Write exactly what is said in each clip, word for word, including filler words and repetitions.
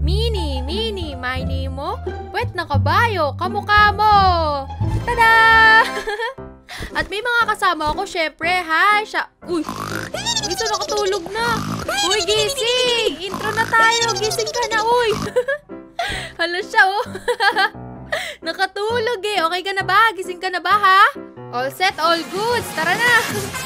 Mini, mini, mini mo. Pwet na kabayo, kamukha mo. Tada! At may mga kasama ako, syempre. Hi, siya. Uy! Isa nakatulog na. Uy, gising! Intro na tayo. Gising ka na, uy. Hala siya, oh. Nakatulog eh. Okay ka na ba? Gising ka na ba, ha? All set, all goods. Tara na.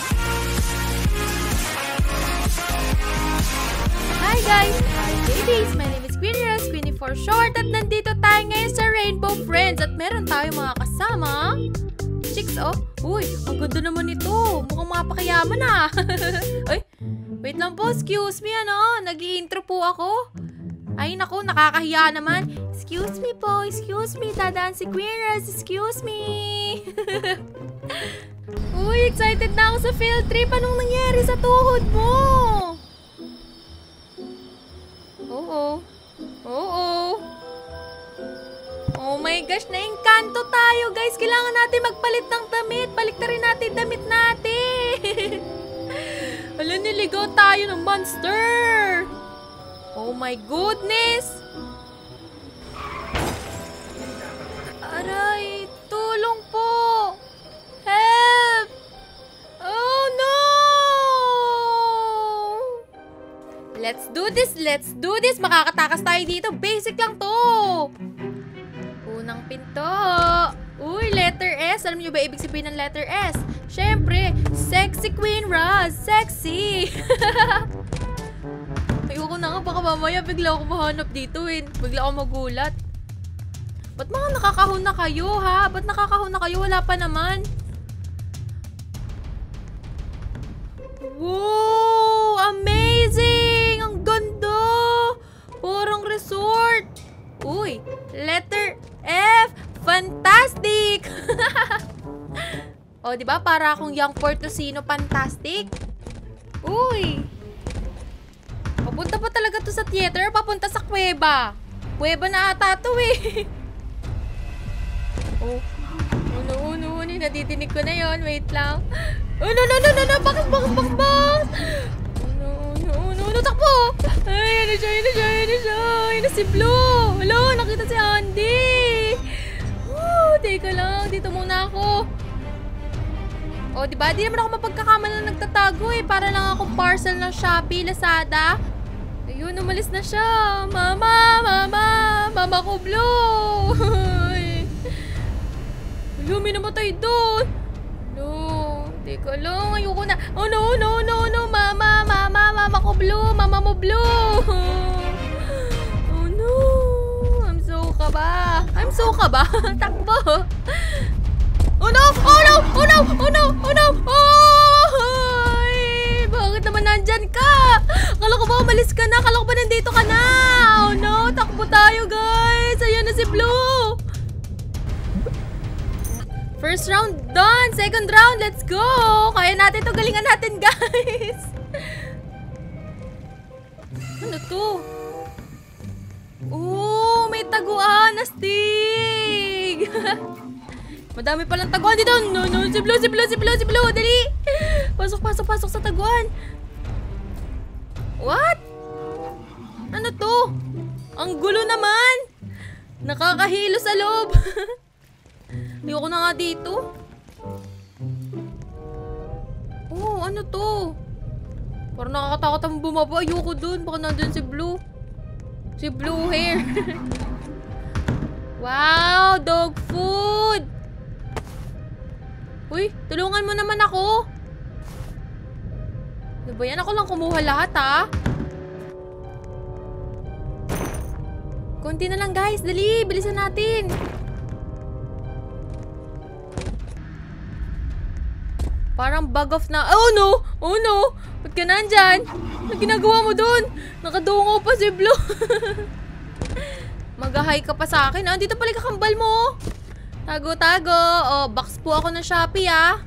Hi guys! Hi babies! My name is Queenie Rose, Queenie for short. At nandito tayo ngayon sa Rainbow Friends. At meron tayo mga kasama. Chicks, oh. Uy, ang ganda naman ito. Mukhang mapakayaman ah. Ay, wait lang po. Excuse me, ano? Nag-i-intro po ako. Ay, naku, nakakahiya naman. Excuse me po, excuse me. Dadaan si Queenie Rose, excuse me. Uy, excited na ako sa field trip. Anong nangyari sa tuhod mo? Oo. Oo. Oh my gosh, na-engkanto tayo, guys. Kailangan natin magpalit ng damit. Balik na rin natin damit natin. Wala, niligaw tayo ng monster. Oh my goodness. Aray, tulong po. Help. Oh no. Let's do this, let's do this. Makakatakas tayo dito. Basic lang to. Unang pinto. Uy, letter S. Alam niyo ba ibig sabihin ng letter S? Siyempre, sexy Queen Roz. Sexy. Ayoko na nga. Baka mamaya bigla ako mahanap dito eh. Bigla ako magulat. Ba't mga nakakahon na kayo, ha? Ba't nakakahon na kayo? Wala pa naman. Wow! Amazing! Ang ganda! Parang resort! Uy! Letter F! Fantastic! O, diba? Para akong young Portosino fantastic. Uy! Papunta pa talaga to sa theater. Papunta sa kuweba. Kuweba na ata to eh. Oh. Uno, uno, uno. Nadidinig ko na yon. Wait lang. Oh, no, no, no, no, no. Bakit, bakit, bakit, bakit? Uno, uno, uno, uno. Takbo. Ay, ano siya, ano siya, ano siya. Ano si Blue. Hello, nakita si Andy. Oh, teka lang. Dito muna ako. Oh, diba? Di naman ako mapagkakamalan na nagtatago eh. Para lang akong parcel ng Shopee, Lazada. Ayun, umalis na siya. Mama, mama. Mama ko, Blue. Hello, may namatay doon. No, teka lang. Ayoko na. Oh, no, no, no, no. Mama, mama, mama ko, Blue. Mama mo, Blue. Oh, no. I'm so kaba. I'm so kaba. Takbo. Oh, no. Oh, no. Oh, no. Oh, no. Oh, no. Oh, ay, bakit naman nandyan ka? Akala ko ba umalis ka na? Akala ko ba nandito ka na? Oh, no. Takbo tayo, guys. Ayan na si Blue. First round done. Second round, let's go. Kaya natin to. Galingan natin, guys. Ano to? Oh, may taguan. Astig. Madami palang taguan dito. No, no. Si Blue, si Blue, si Blue, si Blue. Dali. Pasok, pasok, pasok sa taguan. What? Ano to? Ang gulo naman. Nakakahilo sa loob. Ayoko na nga dito. Oh, ano to? Parang nakakatakot ang bumaba. Ayoko dun. Baka nandun si Blue. Si Blue hair. Wow, dog food. Uy, tulungan mo naman ako. Ano ba yan? Ako lang kumuha lahat, ha? Konti na lang, guys. Dali, bilisan natin. Parang bug off na. Oh no! Oh no! Ba't ka nandyan? Ano ginagawa mo dun? Nakadungo pa si Blue. Mag-hi ka pa sa akin. Ah, dito pala kakambal mo. Tago-tago. Oh, box po ako ng Shopee, ah.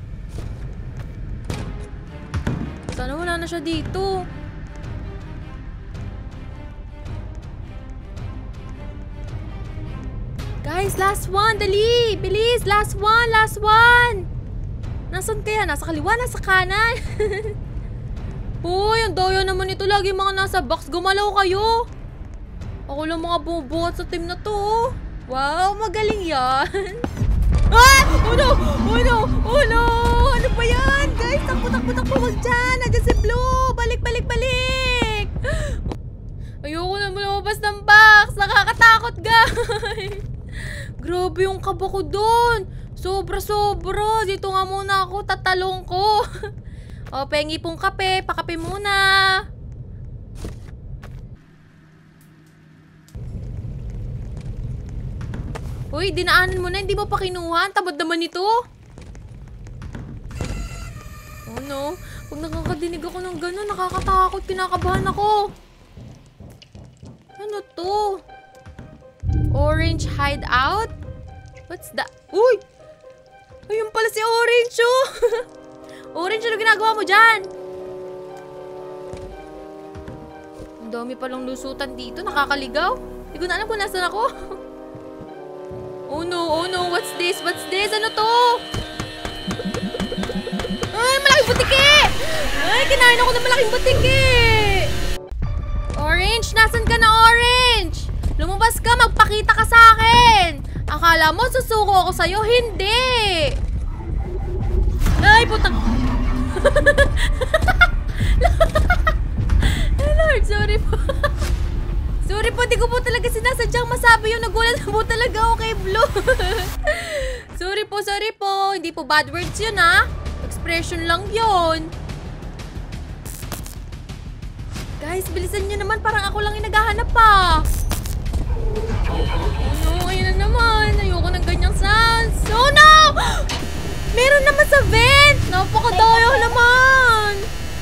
Sana wala na siya dito. Guys, last one. Dali! Bilis! Last one! Last one! Nasaan kaya? Nasa kaliwa? Nasa kanan? Uy, ang doyo naman ito. Lagi mga nasa box. Gumalaw kayo. Ako lang mga bumubuhat sa team na to. Wow, magaling yan. Ah! Oh no! Oh no! Oh no! Ano ba yan? Guys, takbo, takbo, takbo. Wag dyan. Nandiyan si Blue. Balik, balik, balik. Ayoko na lumabas ng box. Nakakatakot, guys. Grabe yung kaba ko doon. Sobra-sobra. Dito nga muna ako. Tatalong ko. O, pengi pong kape. Pakape muna. Uy, dinaanan mo na. Hindi mo pa kinuha. Ang tabad naman ito. Oh no. Pag nakakadinig ako ng gano'n, nakakatakot. Kinakabahan ako. Ano to? Orange hideout? What's that? Uy! Ayun pala si Orange, oh! Orange, ano ginagawa mo dyan? Ang dami palang lusutan dito. Nakakaligaw. Hindi ko na alam kung nasan ako. Oh no, oh no, what's this? What's this? Ano to? Ay, malaking butiki! Ay, kinain ako ng malaking butiki! Orange, nasan ka na, Orange? Lumabas ka, magpakita ka sa akin! Akala mo, susuko ako sa'yo? Hindi! Ay, putang... Ay, Lord, sorry po. Sorry po, di ko po talaga sinasadyang masabi yung nagulat na po talaga ako kay Blue. Sorry po, sorry po. Hindi po bad words yun, ha? Expression lang yun. Guys, bilisan nyo naman. Parang ako lang yung naghahanap pa. Oh no, ayun na naman. Ayoko ng ganyang sounds. Oh no! Meron naman sa vent! Napakadayo naman!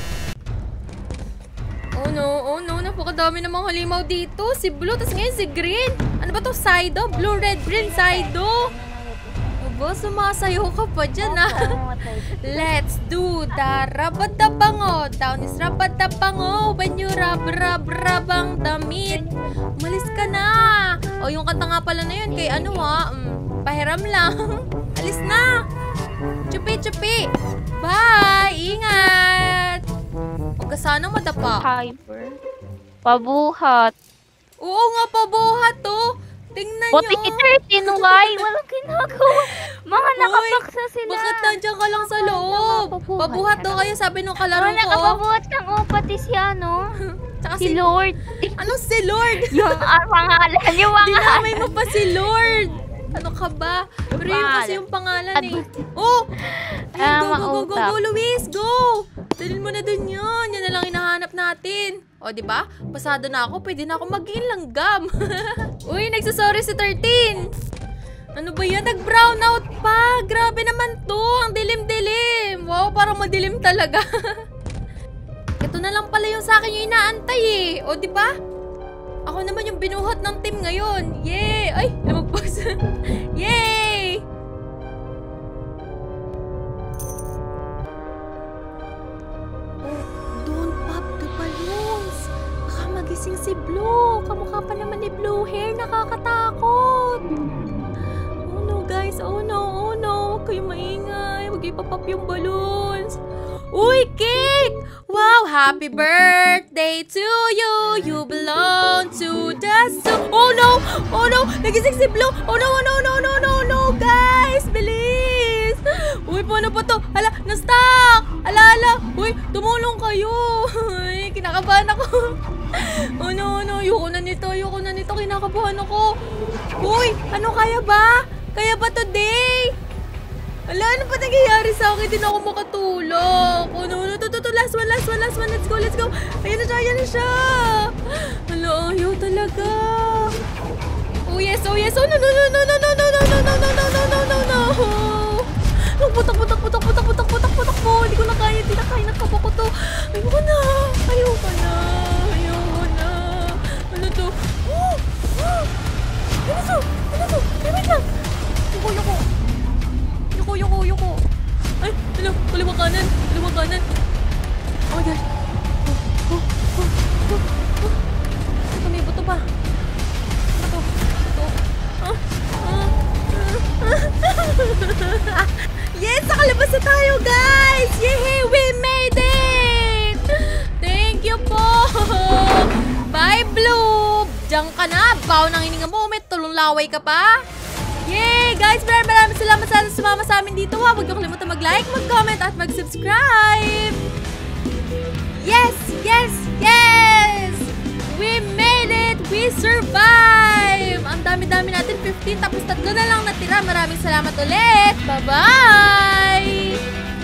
Oh no, oh no, napakadami namang halimaw dito. Si Blue, tas ngayon si Green. Ano ba to? Sido? Blue, red, green, Sido. Aba, sumasayo ka pa dyan, ha? Let's do the rabadabango. Down is rabadabango. When you rab, rab, rabang damit. Umalis ka na. O, yung kanta nga pala na yun, kay ano, ha? Mm, pahiram lang. Alis na. Chupi, chupi. Bye! Ingat! Huwag ka sana madapa. Hyper. Pabuhat. Oo nga, pabuhat to. Tingnan nyo. Buti thirteen, why? Walang ginagawa. Mga nakapaksa sila. Bakit nandiyan ka lang sa loob? Pabuhat to kayo, sabi nung kalaro Mga ko. nakapabuhat lang, oh, pati si ano. Tsaka Si Lord. Ano si Lord? Yung ah, pangalan, yung pangalan. Dinamay mo pa si Lord. Ano ka ba? Pero yun kasi yung pangalan eh. Oh! Ayun, go, go, go, go, go, Luis, go! Dalhin mo na dun yun. Yan na lang hinahanap natin. O, di ba? Pasado na ako. Pwede na ako maging langgam. Uy, nagsasorry si thirteen. Ano ba yan? Nag-brown out pa. Grabe naman to. Ang dilim-dilim. Wow, parang madilim talaga. Ito na lang pala yung sa akin yung inaantay eh. O, di ba? Ako naman yung binuhat ng team ngayon. Yay! Ay, lumagpas. Yay! Oh, don't pop the balloons. Baka magising si Blue. Kamukha pa naman ni Blue hair. Nakakatakot. Oh no, guys. Oh no, oh no. Huwag kayong maingay. Huwag ipapop yung balloons. Uy, cake! Wow, happy birthday to you. You belong to the zoo. Oh no! Oh no! Nagising si Blue! Oh no, oh no, no, no, no, no, guys! Bilis! Uy, paano pa to? Hala, na-stuck! Ala, ala! Uy, tumulong kayo! Uy, kinakabahan ako. Oh no, no, ayoko na nito, ayoko na nito, kinakabahan ako. Uy, ano kaya ba? Kaya ba today? Ala, ano pa nangyayari sa akin? Hindi na ako makatulog. Oh no, no, to, to, to, last one, last one, last one. Let's go, let's go. Ayan na siya, ayan na siya. Ala, ayaw talaga. Oh yes, oh yes. Oh no, no, no, no, no, no, no, no, no, no, no, no, no, no, no, no. Putak, putak, putak, putak, putak, putak, putak po. Hindi ko na kaya, hindi na kaya. Nakaba ko to. Ayoko na, ayoko na, ayoko na. Ano to? Oh, oh. Ano to? Ano to? Ay, wait lang. Yuko, yuko. Yuko, yuko, yuko. Ay, ano? Kaliwa kanan. Kaliwa kanan. Oh my gosh. Oh, oh, oh, oh, oh. Ito, may buto pa. Ano to? Ito. Ah, ah, ah. Yes! Nakalabas na tayo, guys! Yay! We made it! Thank you po! Bye, Blue! Diyan ka na. Baw ng hininga mo. May tulong laway ka pa. Yay! Guys, maraming maraming salamat sa sumama sa amin dito. Ha. Huwag niyo kalimutan mag-like, mag-comment, at mag-subscribe. Yes! Yes! Yes! We made it! We survived! Ang dami-dami natin, fifteen. Tapos tatlo na lang natira. Maraming salamat ulit. Bye-bye!